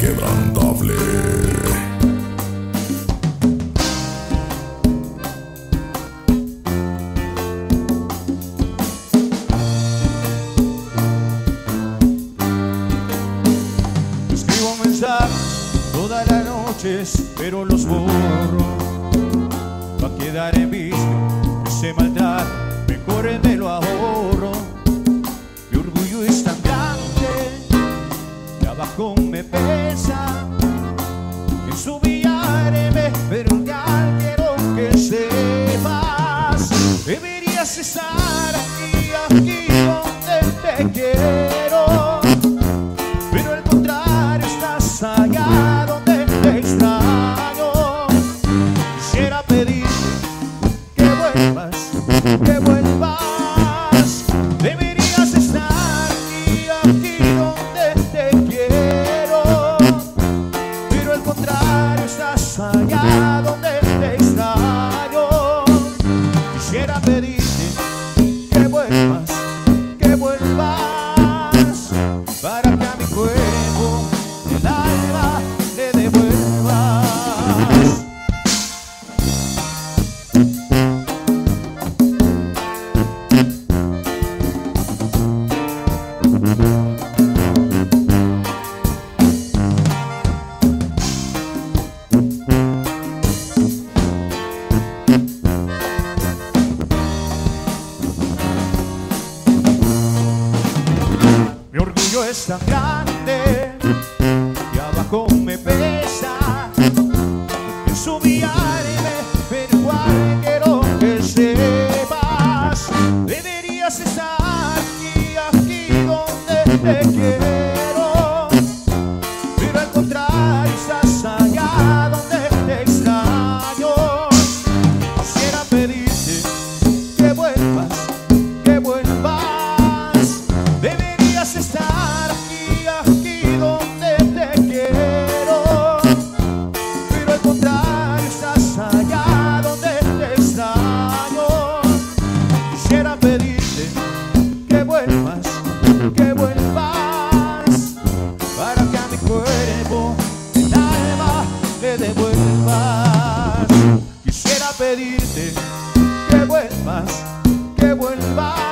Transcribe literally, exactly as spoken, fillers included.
inquebrantable. Escribo mensajes todas las noches, pero los borro. Va a quedar en visto ese maltrato, mejor me lo ahorro. Mi orgullo es tan grande que abajo me pesa. En subirme, pero ya quiero que sepas. Deberías estar aquí, aquí donde te quiero, pero al contrario estás allá donde te extraño. Quisiera pedirte que vuelvas, que vuelvas. Deberías estar aquí, aquí donde te quiero, pero al contrario estás allá donde te extraño. Quisiera pedirte que vuelvas, que vuelvas, para que a mi cuerpo el alma le devuelvas. Mi orgullo es tan grande y abajo me pesa. En subirme, pero igual quiero que sepas. Deberías estar aquí, aquí donde te quiero, pero al contrario estás allá donde te extraño. Quisiera pedirte que vuelvas, que vuelvas. Deberías estar aquí, aquí donde te quiero, pero al contrario estás allá donde te extraño. Quisiera pedirte que vuelvas, que vuelvas, para que a mi cuerpo el alma le devuelvas. Quisiera pedirte que vuelvas, que vuelvas.